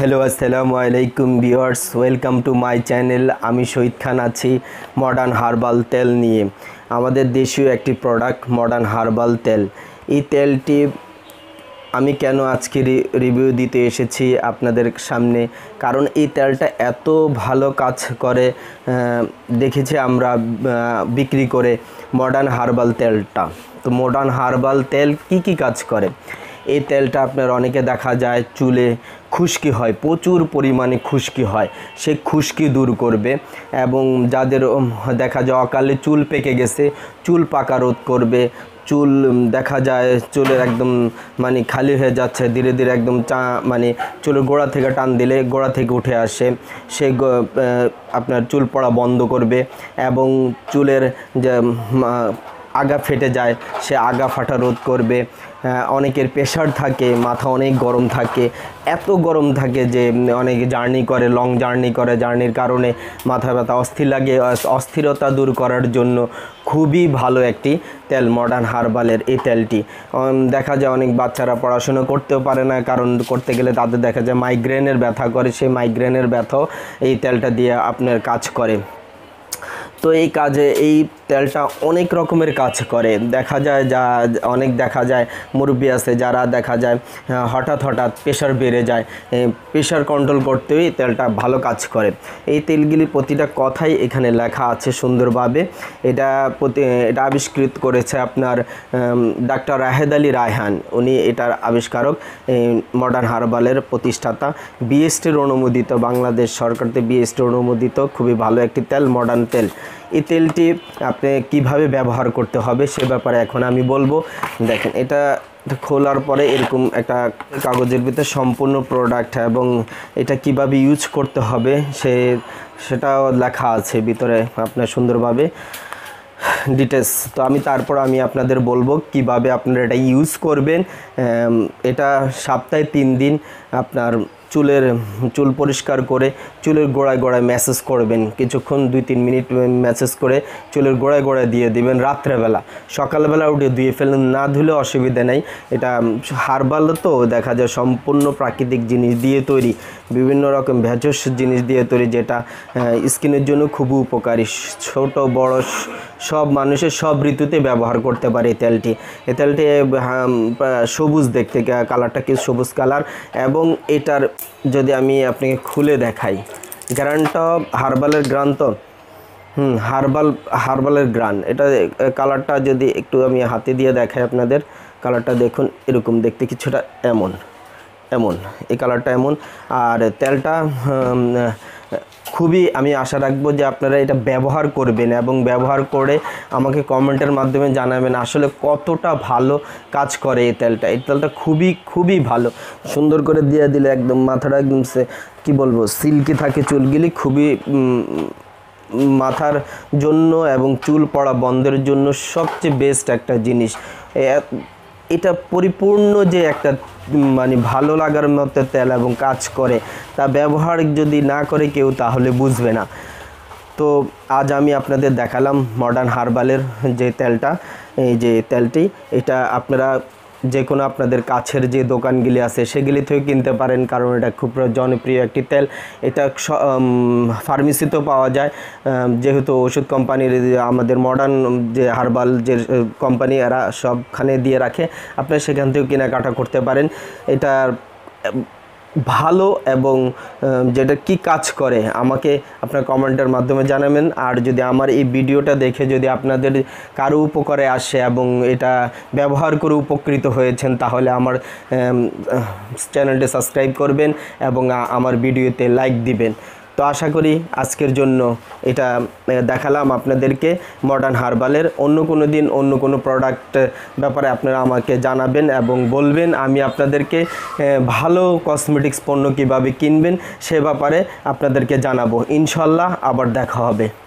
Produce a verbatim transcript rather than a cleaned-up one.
Hello আসসালামু আলাইকুম viewers, welcome to my channel. আমি শহীদ খান আছি মডার্ন হার্বাল তেল নিয়ে। আমাদের দেশীয় একটি প্রোডাক্ট মডার্ন হার্বাল তেল। এই তেলটি আমি কেন আজকে রিভিউ দিতে এসেছি আপনাদের সামনে, কারণ এই তেলটা এত ভালো কাজ করে দেখেছি আমরা বিক্রি করে মডার্ন হার্বাল তেলটা। তো মডার্ন হার্বাল তেল কি কি কাজ করে? এই তেলটা আপনার অনেকে দেখা যায় চুলে খুশকি হয়, প্রচুর পরিমাণে খুশকি হয়, সে খুশকি দূর করবে। এবং যাদের দেখা যায় অকালে চুল পেকে গেছে, চুল পাকা রোধ করবে। চুল দেখা যায় চুলের একদম মানে খালি হয়ে যাচ্ছে, ধীরে ধীরে একদম চা মানে চুলের গোড়া থেকে টান দিলে গোড়া থেকে উঠে আসে, সে আপনার চুল পড়া বন্ধ করবে। এবং চুলের যে আগা ফেটে যায়, সে আগা ফাটা রোধ করবে। অনেকের প্রেশার থাকে, মাথা অনেক গরম থাকে, এত গরম থাকে যে অনেকে জার্নি করে, লং জার্নি করে, জার্নির কারণে মাথা ব্যথা অস্থির লাগে। অস্থিরতা দূর করার জন্য খুবই ভালো একটি তেল মডার্ন হার্বালের এই তেলটি। দেখা যায় অনেক বাচ্চারা পড়াশোনা করতেও পারে না, কারণ করতে গেলে তাদের দেখা যায় মাইগ্রেনের ব্যথা করে, সেই মাইগ্রেনের ব্যথাও এই তেলটা দিয়ে আপনার কাজ করে। তো এই কাজে এই তেলটা অনেক রকমের কাজ করে। দেখা যায় যা অনেক দেখা যায় মুরব্বি আছে যারা দেখা যায় হঠাৎ হঠাৎ প্রেশার বেড়ে যায়, প্রেশার কন্ট্রোল করতেও এই তেলটা ভালো কাজ করে। এই তেলগুলি প্রতিটা কথাই এখানে লেখা আছে সুন্দরভাবে। এটা এটা আবিষ্কৃত করেছে আপনার ডাক্তার রাহেদ আলী রায়হান, উনি এটার আবিষ্কারক, মডার্ন হার্বালের প্রতিষ্ঠাতা, বিএসটির অনুমোদিত, বাংলাদেশ সরকারতে বিএসটির অনুমোদিত খুবই ভালো একটি তেল, মডার্ন তেল। এই তেলটি আপনি কিভাবে ব্যবহার করতে হবে সে ব্যাপারে এখন আমি বলবো। দেখেন, এটা খোলার পরে এরকম একটা কাগজের ভিতরে সম্পূর্ণ প্রোডাক্ট এবং এটা কিভাবে ইউজ করতে হবে সে সেটাও লেখা আছে ভিতরে আপনার সুন্দরভাবে ডিটেলস। তো আমি তারপর আমি আপনাদের বলবো কিভাবে আপনারা এটা ইউজ করবেন। এটা সপ্তাহে তিন দিন আপনার চুলের চুল পরিষ্কার করে চুলের গোড়ায় গোড়ায় ম্যাসেজ করবেন, কিছুক্ষণ দুই তিন মিনিট ম্যাসেজ করে চুলের গোড়ায় গোড়ায় দিয়ে দিবেন। রাত্রেবেলা, সকালবেলা উঠে ধুয়ে ফেলেন, না ধুলে অসুবিধা নেই। এটা হার্বাল তো দেখা যায় সম্পূর্ণ প্রাকৃতিক জিনিস দিয়ে তৈরি, বিভিন্ন রকম ভেষজ জিনিস দিয়ে তৈরি, যেটা স্কিনের জন্য খুব উপকারী। ছোট বড় সব মানুষের সব ঋতুতে ব্যবহার করতে পারে এই তেলটি। এই তেলটি সবুজ দেখতে, কালারটা কি সবুজ কালার। এবং এটার যদি আমি আপনাকে খুলে দেখাই, গ্রানটা হার্বালের গ্রান, তো হুম হার্বাল হার্বালের গ্রান, এটা কালারটা যদি একটু আমি হাতে দিয়ে দেখাই আপনাদের, কালারটা দেখুন এরকম দেখতে, কিছুটা এমন এমন এই কালারটা এমন। আর তেলটা খুবই আমি আশা রাখবো যে আপনারা এটা ব্যবহার করবেন এবং ব্যবহার করে আমাকে কমেন্টের মাধ্যমে জানাবেন আসলে কতটা ভালো কাজ করে এই তেলটা। এই তেলটা খুবই খুবই ভালো, সুন্দর করে দিয়ে দিলে একদম মাথাটা একদম সে কী বলবো সিল্কি থাকে চুলগুলি, খুবই মাথার জন্য এবং চুল পড়া বন্ধের জন্য সবচেয়ে বেস্ট একটা জিনিস। এটা পরিপূর্ণ যে একটা মানে ভালো লাগার মতো তেল এবং কাজ করে, তা ব্যবহার যদি না করে কেউ তাহলে বুঝবে না। তো আজ আমি আপনাদের দেখালাম মডার্ন হার্বালের যে তেলটা, এই যে তেলটি, এটা আপনারা যে কোনো আপনাদের কাছের যে দোকানগুলি আছে সেগুলি থেকে কিনতে পারেন, কারণ এটা খুব জনপ্রিয় একটি তেল। এটা ফার্মেসিতেও পাওয়া যায়, যেহেতু ওষুধ কোম্পানির আমাদের মডার্ন যে হার্বাল যে কোম্পানি এরা সবখানে দিয়ে রাখে, আপনারা সেখান থেকেও কেনাকাটা করতে পারেন। এটা ভালো এবং যেটা কি কাজ করে আমাকে আপনার কমেন্টের মাধ্যমে জানাবেন। আর যদি আমার এই ভিডিওটা দেখে যদি আপনাদের কারো উপকারে আসে এবং এটা ব্যবহার করে উপকৃত হয়েছেন, তাহলে আমার চ্যানেলটি সাবস্ক্রাইব করবেন এবং আমার ভিডিওতে লাইক দিবেন। তো আশা করি আজকের জন্য এটা দেখালাম আপনাদেরকে মডার্ন হার্বালের। অন্য কোনো দিন অন্য কোনো প্রোডাক্ট ব্যাপারে আপনারা আমাকে জানাবেন এবং বলবেন, আমি আপনাদেরকে ভালো কসমেটিক্স পণ্য কীভাবে কিনবেন সে ব্যাপারে আপনাদেরকে জানাবো। ইনশাল্লাহ আবার দেখা হবে।